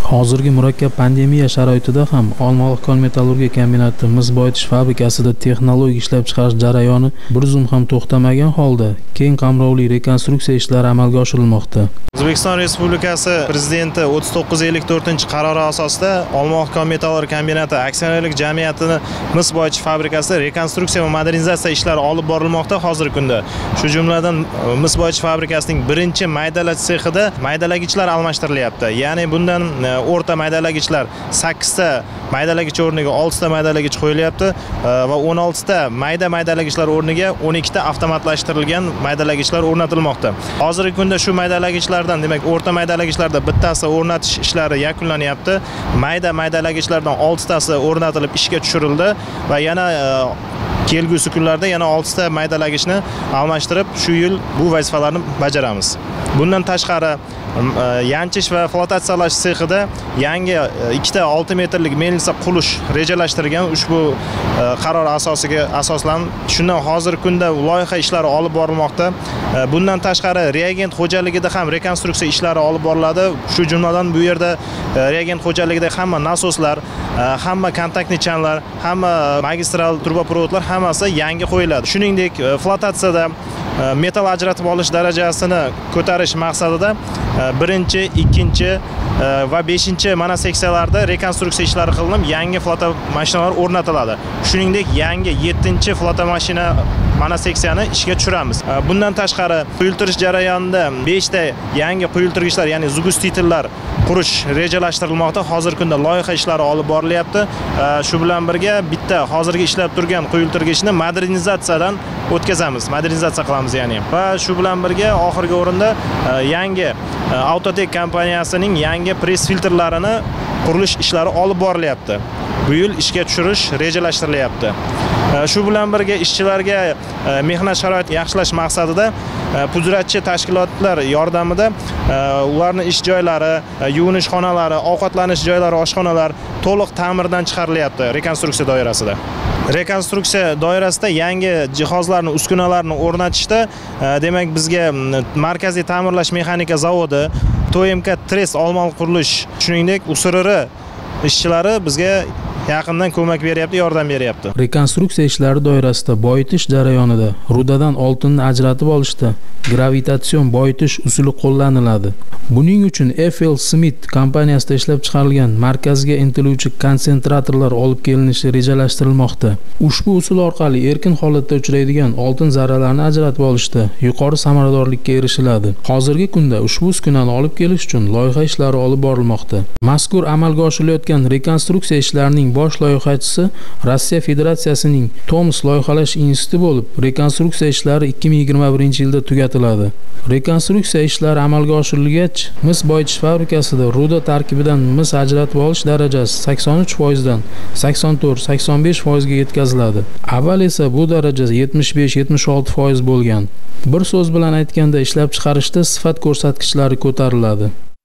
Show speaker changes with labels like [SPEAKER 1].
[SPEAKER 1] Hozirgi murakkab pandemiya sharoitida ham Olmaliq kon-metallurgiya kombinati mis boyitish fabrikasida texnologik ishlab chiqarish jarayoni bir zum ham to'xtamagan holda keng qamrovli rekonstruksiya ishlari amalga oshirilmoqda.
[SPEAKER 2] O'zbekiston Respublikasi Prezidenti 3954-qarori asosida Olmaliq kon-metallurgiya kombinati aksionerlik jamiyatini mis boyitish fabrikasida rekonstruksiya va modernizatsiya ishlari olib borilmoqda hozirgi kunda. Shu jumladan mis boyitish fabrikasining birinchi maydalash sexida maydalagichlar almashtirilyapti. Ya'ni bundan o'rta maydalagichlar 8 ta maydalagich o'rniga 6 ta maydalagich qo'yilyapti va 16 ta maydalagichlar o'rniga 12 ta avtomatlashtirilgan maydalagichlar o'rnatilmoqda. Hozirgi kunda shu maydalagichlardan, demak, o'rta maydalagichlarda bittasi o'rnatish ishlari yakunlanyapti. Maydalagichlardan 6 tasi o'rnatilib ishga tushirildi va yana kelgusi kunlarda yana 6 ta maydalagichni almashtirib, shu yil bu vazifalarni bajaramiz. Bundan tashqari yanchish va flotatsiyalash sexida yangi 2 ta 6 metrlik melnitsa qurish rejalashtirilgan. Ushbu qaror asosiga asoslanib, shundan hozirgi kunda loyiha ishlari olib borilmoqda. Bundan tashqari reagent xo'jaligida ham rekonstruksiya ishlari olib boriladi. Shu jumladan bu yerda reagent xo'jaligida hamma nasoslar, hamma kontaktli chanlar, hamma magistral turboprovodlar hammasi yangi qo'yiladi. Shuningdek, flotatsiyada metal ajratib olish darajasini ko'tarish maqsadida 1, 2 va 5 mana seksiyalarda rekonstruksiya ishlari qilinib, yangi flota mashinalar o'rnatiladi. Shuningdek, yangi 7 flota mashina mana seksiyani ishga tushiramiz. Bundan tashqari, quyultirish jarayonida 5 ta yangi quyultirgichlar, ya'ni zugustitellar qurish rejalashtirilmoqda. Hozirgi kunda loyiha ishlari olib borilyapti. Shu bilan birga bitta hozirgi ishlab turgan quyultirgichni modernizatsiyadan o'tkazamiz, modernizatsiya qilamiz ya'ni. Va shu bilan birga oxirgi o'rinda yangi Autotek kompaniyasining yangi press filtrlarini qurilish ishlari olib borilyapti. Bu yil ishga tushirish rejalashtirilyapti. Shu bilan birga ishchilarga mehnat sharoitini yaxshilash maqsadida pudratchi tashkilotlar yordamida ularning ish joylari, yuvinish xonalari, ovqatlanish joylari, oshxonalar to'liq ta'mirdan chiqarilyapti rekonstruksiya doirasida. Rekonstruksiya doirasida yangi jihozlarni, uskunalarni o'rnatishda, demak, bizga Markaziy ta'mirlash mexanika zavodi, TOMK Tres Olmaliq qurilish, shuningdek USRR ishchilari bizga yaqindan ko'mak beryapti, yordam beryapti.
[SPEAKER 1] Rekonstruksiya ishlari doirasida boyitish jarayonida rudadan oltinni ajratib olishda gravitatsion boyitish usuli qo'llaniladi. Buning uchun FL Smith kompaniyasida ishlab chiqarilgan markazga intiluvchi konsentratorlar olib kelinishi rejalashtirilmoqda. Ushbu usul orqali erkin holatda uchraydigan oltin zarralarini ajratib olishda yuqori samaradorlikka erishiladi. Hozirgi kunda ushbu uskunani olib kelish uchun loyiha ishlari olib borilmoqda. Mazkur amalga oshirilayotgan rekonstruksiya ishlarining bosh loyihachisi Rossiya Federatsiyasining Tomsk loyihalash instituti bo'lib, rekonstruksiya ishlari 2021-yilda tugatiladi. Rekonstruksiya ishlari amalga oshirilgach, mis boyitish fabrikasida ruda tarkibidan mis ajratib olish darajasi 83% dan 84-85% ga yetkaziladi. Avval esa bu daraja 75-76% bo'lgan. Bir so'z bilan aytganda, ishlab chiqarishda sifat ko'rsatkichlari ko'tariladi.